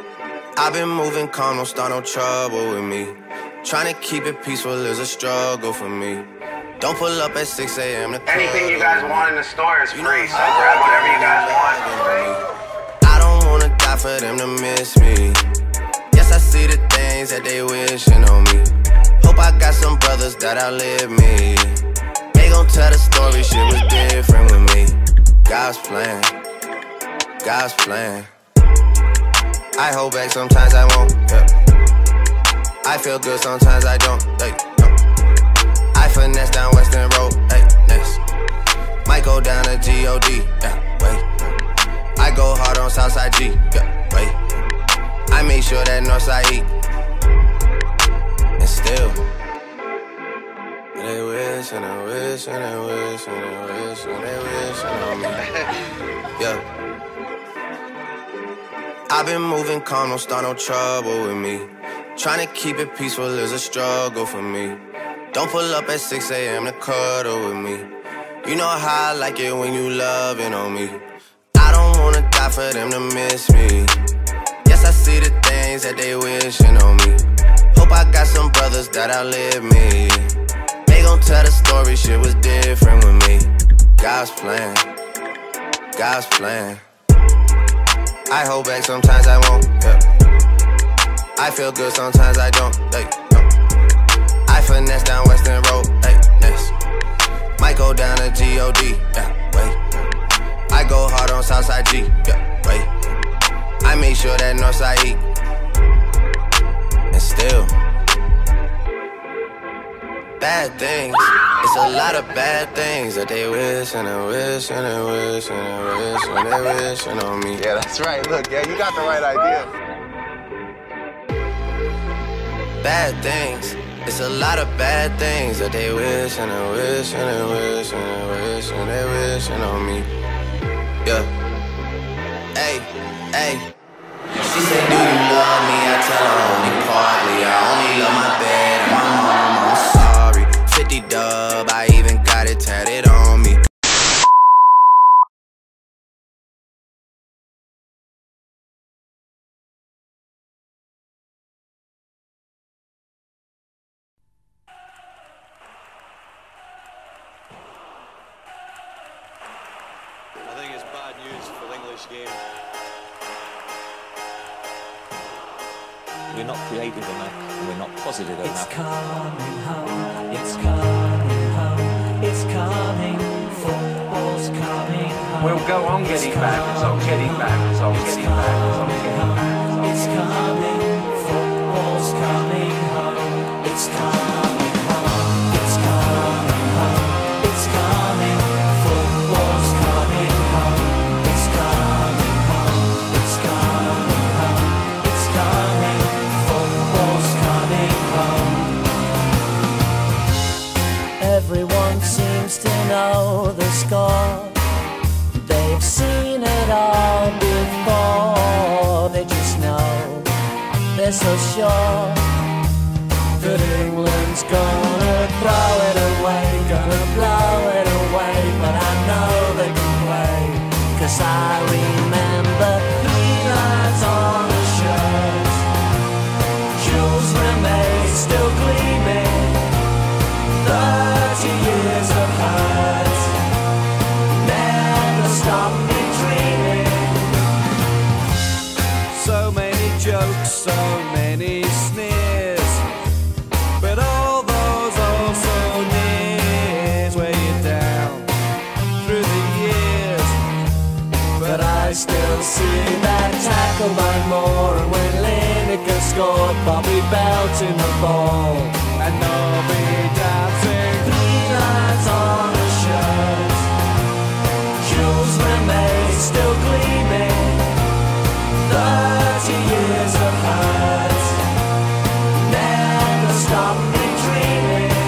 I've been moving calm, don't start no trouble with me. Trying to keep it peaceful is a struggle for me. Don't pull up at 6 a.m. to anything you guys want in the store is free, so grab whatever you guys want. I don't wanna die for them to miss me. Yes, I see the things that they wishing on me. Hope I got some brothers that outlive me. They gon' tell the story, shit was different with me. God's plan, God's plan. I hold back, sometimes I won't, yeah. I feel good, sometimes I don't, hey, no. I finesse down Western Road, hey, next. Might go down to G.O.D., yeah, wait. I go hard on Southside G, yeah, wait. I make sure that Northside eat. And still they wish and they wish and they wish and they wish and they wish on me. Yeah. I've been moving calm, don't start no trouble with me. Trying to keep it peaceful is a struggle for me. Don't pull up at 6 a.m. to cuddle with me. You know how I like it when you loving on me. I don't wanna die for them to miss me. Yes, I see the things that they wishing on me. Hope I got some brothers that outlive me. They gon' tell the story, shit was different with me. God's plan, God's plan. I hold back, sometimes I won't, yeah. I feel good, sometimes I don't, hey, no. I finesse down Western Road, hey, next. Might go down to G.O.D., yeah, wait. I go hard on Southside G, yeah, wait. I make sure that Northside eat. And still bad things, it's a lot of bad things that they wish and they wish and they wish and they wish and they wishing on me. Yeah, that's right. Look, yeah, you got the right idea. Bad things, it's a lot of bad things that they wish and they wish and they wish and they wish and they wishing on me. Yeah. Hey, hey. She said, do you love me? I tell her only partly. I only love my bed and my mom, I'm sorry. 50 dub, I even got it tatted on me. I think it's bad news for the English game. We're not creative enough, we're not positive enough. It's coming home, it's coming home, it's coming, football's coming home. We'll go on getting back, it's on getting back, it's on getting back, it's on getting back. It's coming, football's coming home, it's coming home, it's coming home, it's coming, football's coming home, it's coming home, it's coming home, it's coming, football's coming home. Everyone seems to know the score. They've seen it all before. They just know, they're so sure that England's gonna throw it away, gonna blow it away. But I know they can play, 'cause I remember 3 lines on the shirt. Jules Rimet still gleaming, 30 years of hurt never stopped me dreaming. So many jokes, so many sneers, but all those also nears weigh you down through the years. But I still see that tackle by Moore, and when Lineker scored, Bobby belting the ball, And Nobby dancing. 3 lines on the shirt. Jules Rimet still gleaming, 30 years of hurt never stopped me dreaming.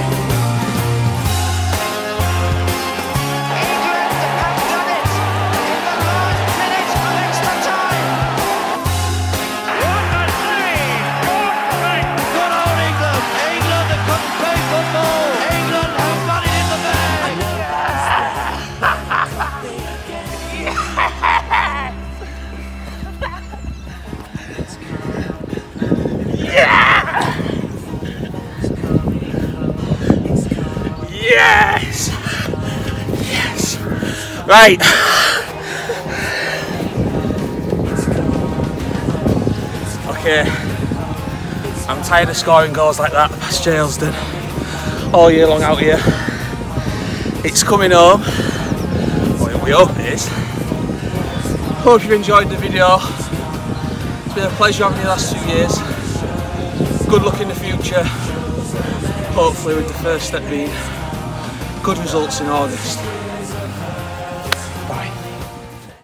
England have done it in the last minute of extra time. What a save! Good on England! England Right. Okay. I'm tired of scoring goals like that past Jailsden all year long out here. It's coming home. Well, we hope it is. Hope you've enjoyed the video. It's been a pleasure having you the last 2 years. Good luck in the future. Hopefully with the first step being good results in August.